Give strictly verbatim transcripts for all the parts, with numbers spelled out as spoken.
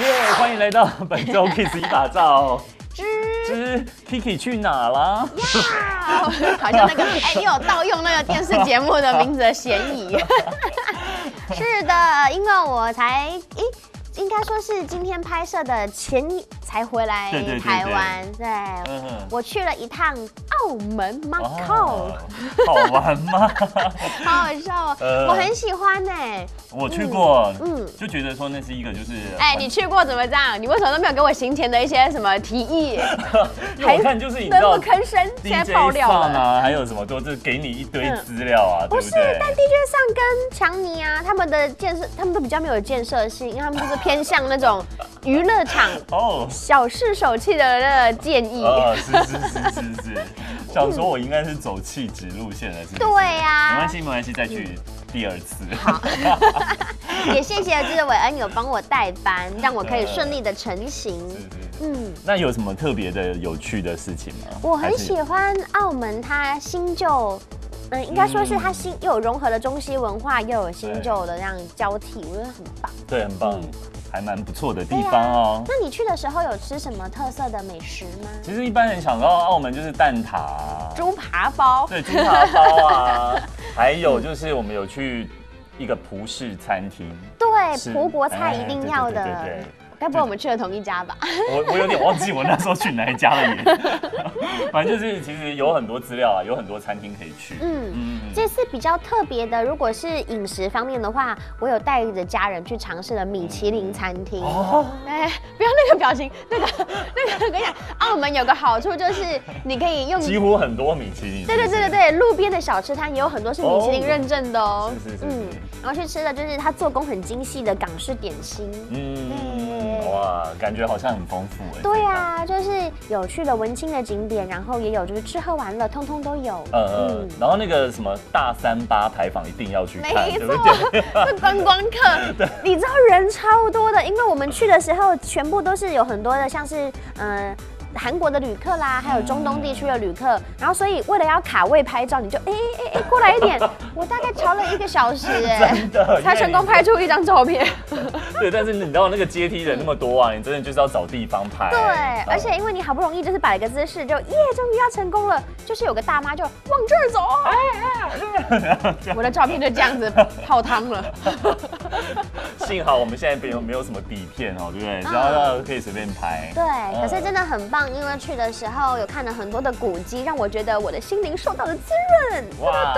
耶！ Yeah, 欢迎来到本周 Kiss 一把照之之 Kiki 去哪啦？ 呀，好像那个哎，你有盗用那个电视节目的名字的嫌疑。是的，因为我才一。应该说是今天拍摄的前才回来台湾，对，嗯、我去了一趟澳门 Macau，、哦、 好玩吗？ 好好笑哦，呃、我很喜欢呢、欸。 我去过，嗯，就觉得说那是一个就是， 哎、欸，你去过怎么这样？你为什么都没有给我行前的一些什么提议？ 我看就是你知道， 坑深，现在爆料了啊，还有什么都是给你一堆资料啊，嗯、对不对？不是，但 D J 上跟强尼啊，他们的建设，他们都比较没有建设性，因为他们就是偏向那种娱乐场哦，小试手气的那个建议。 哦，是是是是是，想说我应该是走气质路线的，是不是？ 对呀、啊， 没关系没关系，再去。嗯第二次， 好，也谢谢就是伟恩有帮我代班，让我可以顺利的成行。是是嗯，那有什么特别的有趣的事情吗？ 我很喜欢澳门，它新旧，嗯，应该说是它新又有融合了中西文化，又有新旧的这样交替，我觉得很棒。 对，很棒。嗯还蛮不错的地方哦、啊。 那你去的时候有吃什么特色的美食吗？ 其实一般人想到澳门就是蛋挞、啊、 猪扒包， 对，猪扒包啊，还有就是我们有去一个葡式餐厅， 对，葡国菜一定要的。 对对对。 该不会我们去了同一家吧？ 我我有点忘记我那时候去哪一家了耶。反正就是其实有很多资料啊，有很多餐厅可以去。嗯嗯，这次比较特别的，如果是饮食方面的话，我有带着家人去尝试了米其林餐厅。哦，哎，不要那个表情，那个那个，跟你讲，澳门有个好处就是你可以用几乎很多米其林。 对对对对对，路边的小吃摊也有很多是米其林认证的哦。 是是是。嗯， 然后去吃的就是它做工很精细的港式点心。嗯。 哇，感觉好像很丰富哎。 对啊，就是有趣的文青的景点，然后也有就是吃喝玩乐，通通都有。嗯嗯。然后那个什么大三巴牌坊一定要去看， 没错，是观光客。你知道人超多的，因为我们去的时候全部都是有很多的，像是嗯。呃韩国的旅客啦，还有中东地区的旅客，然后所以为了要卡位拍照，你就哎哎哎过来一点，我大概瞧了一个小时哎， 真的才成功拍出一张照片。 对，但是你知道那个阶梯人那么多啊，你真的就是要找地方拍。 对，而且因为你好不容易就是摆了个姿势，就耶，终于要成功了，就是有个大妈就往这儿走，哎哎，我的照片就这样子泡汤了。 幸好我们现在没有没有什么底片哦，对不对？然后可以随便拍。 对，可是真的很棒。因为去的时候有看了很多的古迹，让我觉得我的心灵受到了滋润。哇！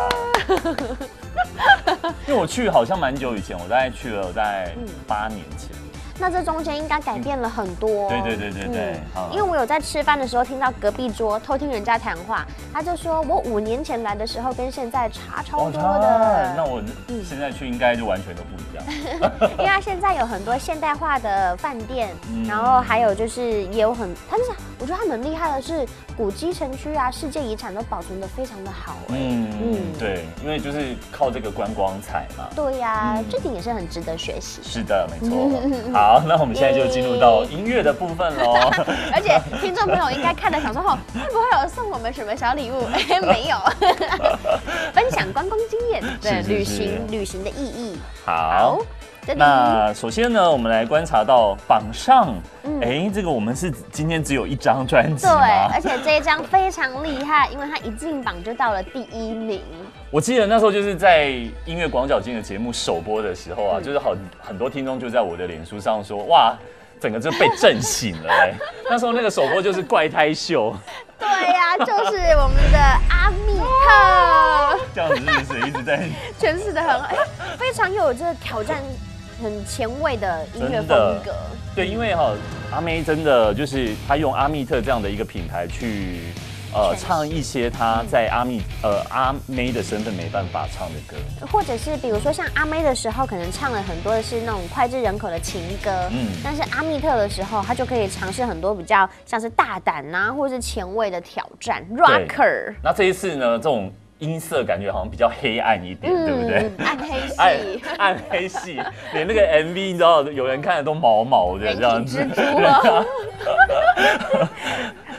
因为我去好像蛮久以前，我大概去了在八年前。 那这中间应该改变了很多。 对对对对对。 嗯、因为我有在吃饭的时候听到隔壁桌偷听人家谈话，他就说我五年前来的时候跟现在差超多的。 那我现在去应该就完全都不一样。 因为它现在有很多现代化的饭店，嗯、然后还有就是也有很，但是我觉得他们很厉害的是古迹城区啊，世界遗产都保存得非常的好哎。 嗯嗯，对，因为就是靠这个观光财嘛。 对呀、啊，嗯、这点也是很值得学习。 是的，没错。好，那我们现在就进入到音乐的部分喽。 而且听众朋友应该看了想说，哦，会不会有送我们什么小礼物？哎，没有。分享观光经验，对，旅行旅行的意义。 好。那首先呢，我们来观察到榜上，哎、嗯，这个我们是今天只有一张专辑吗？ 对，而且这一张非常厉害，因为它一进榜就到了第一名。 我记得那时候就是在音乐广角镜的节目首播的时候啊，嗯、就是好很多听众就在我的脸书上说，哇，整个就被震醒了哎、欸。那时候那个首播就是怪胎秀。 对呀、啊，就是我们的阿密特。 这样子是不是一直在诠释的很好，非常有这个挑战。很前卫的音乐风格， 对，因为哈、喔、阿妹真的就是她用阿密特这样的一个品牌去呃唱一些她在阿密呃阿妹的身份没办法唱的歌， 或者是比如说像阿妹的时候，可能唱了很多的是那种脍炙人口的情歌，嗯，但是阿密特的时候，她就可以尝试很多比较像是大胆啊，或是前卫的挑战 ，rocker。 那这一次呢，这种音色感觉好像比较黑暗一点，嗯、对不对？ 暗黑系， 暗, 暗黑系，连那个 M V 你知道，有人看的都毛毛的这样子。 蜘蛛了。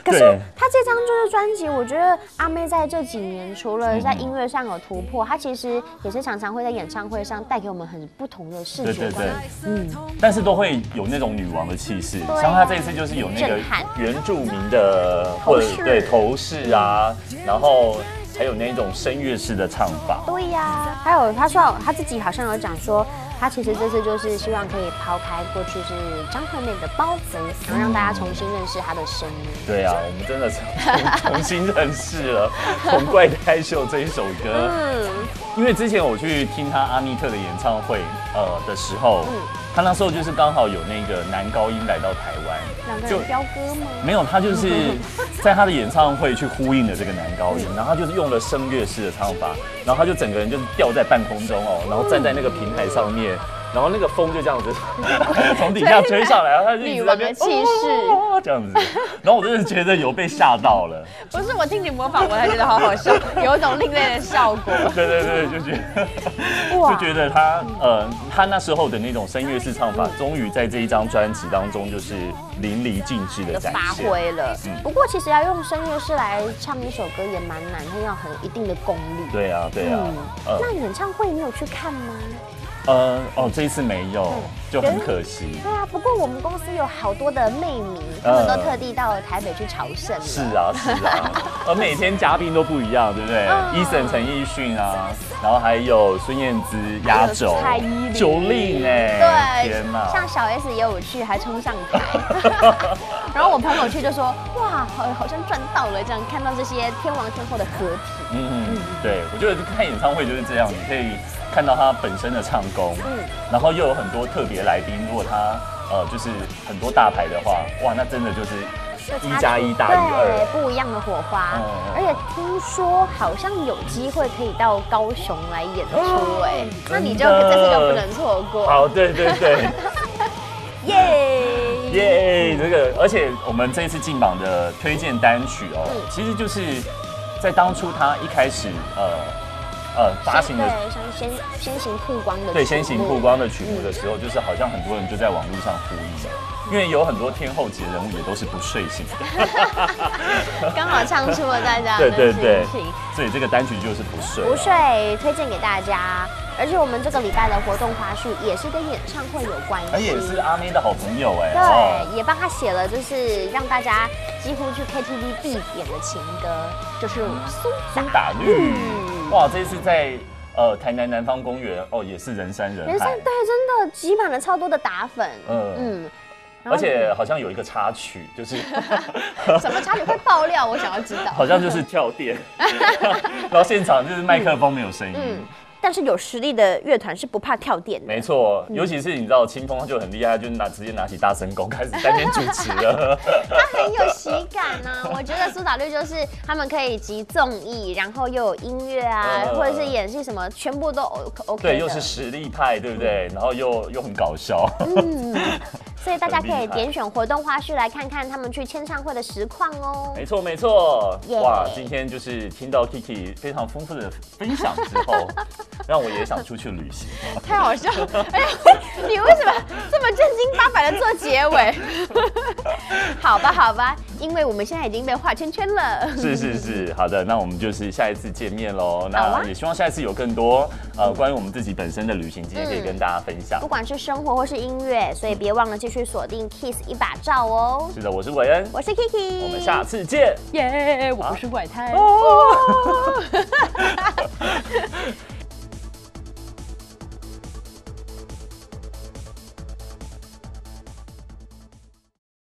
可是她这张就是专辑，我觉得阿妹在这几年除了在音乐上有突破，她其实也是常常会在演唱会上带给我们很不同的视觉观。对对对， 嗯，但是都会有那种女王的气势，像她这一次就是有那个原住民的或者对头饰啊，然后。还有那种声乐式的唱法， 对呀、啊，还有他说他自己好像有讲说，他其实这次就是希望可以抛开过去是张惠妹的包袱，然后让大家重新认识她的声音。 对啊，我们真的是重新认识了《从怪胎秀》这一首歌。嗯，因为之前我去听他阿密特的演唱会，呃的时候，嗯，他那时候就是刚好有那个男高音来到台湾， 两个人飙歌吗？ 没有，他就是在他的演唱会去呼应了这个男高音，然后他就是用了声乐式的唱法，然后他就整个人就是吊在半空中哦，然后站在那个平台上面。然后那个风就这样子从底下吹上来，然后他就一直在那边气势、 哦、这样子，然后我真的觉得有被吓到了。 不是我听你模仿，我才觉得好好笑，有一种另类的效果。 对对对，就觉得就觉得他呃他那时候的那种声乐式唱法，终于在这一张专辑当中就是淋漓尽致的展现发挥了。嗯、不过其实要用声乐式来唱一首歌也蛮难，它要很一定的功力。 对啊对啊。嗯呃、那演唱会你有去看吗？ 呃哦，这一次没有，嗯、就很可惜。 对啊，不过我们公司有好多的妹迷，他们都特地到台北去朝圣了。 是啊，是啊，而每天嘉宾都不一样，对不对？伊森、陈奕迅啊，然后还有孙燕姿压轴， 蔡依林、 九令哎， 对， 天哪！ 像小 S 也有去，还冲上台。然后我朋友去就说，哇，好好像赚到了，这样看到这些天王天后的合体。 嗯嗯，对，我觉得看演唱会就是这样，你可以看到他本身的唱功，嗯，然后又有很多特别来宾。如果他呃就是很多大牌的话，哇，那真的就是一加一大于二， 不一样的火花。嗯、而且听说好像有机会可以到高雄来演出，哎，那你就这次就不能错过。 好，对对对， 耶耶！这个，而且我们这一次进榜的推荐单曲哦，嗯、其实就是在当初他一开始呃。呃，发行的先先行曝光的对先行曝光的曲目的时候，就是好像很多人就在网络上呼应，因为有很多天后级的人物也都是不睡醒的， 刚好唱出了大家的心情。对对对， 所以这个单曲就是不睡不睡，推荐给大家。而且我们这个礼拜的活动花絮也是跟演唱会有关系， 而也是阿妹的好朋友哎， 对，哦、也帮他写了，就是让大家几乎去 K T V 必点的情歌，就是苏打绿。嗯哇，这次在呃台南南方公园哦，也是人山人海， 人山对，真的挤满了超多的打粉，嗯嗯，而且好像有一个插曲，就是什么插曲会爆料，我想要知道， 好像就是跳电，然后现场就是麦克风没有声音。嗯嗯但是有实力的乐团是不怕跳电的， 没错，尤其是你知道清风就很厉害，就拿直接拿起大声公开始单边主持了。 他很有喜感啊，我觉得苏打绿就是他们可以集综艺，然后又有音乐啊，呃、或者是演戏什么，全部都 OK。 对，又是实力派，对不对？然后又又很搞笑。嗯。 所以大家可以点选活动花絮来看看他们去签唱会的实况哦。 没错没错， yeah. 哇，今天就是听到 Kiki 非常丰富的分享之后，让我也想出去旅行。 太好笑了！哎呀，你为什么这么正经八百的做结尾？好吧好吧，因为我们现在已经被画圈圈了。 是是是，好的，那我们就是下一次见面喽。那也希望下一次有更多呃关于我们自己本身的旅行经验可以跟大家分享， 不管是生活或是音乐，所以别忘了继续锁定 Kiss 一把照哦。 是的，我是韦恩， 我是 Kiki， 我们下次见。 耶， yeah, 我不是怪胎。哦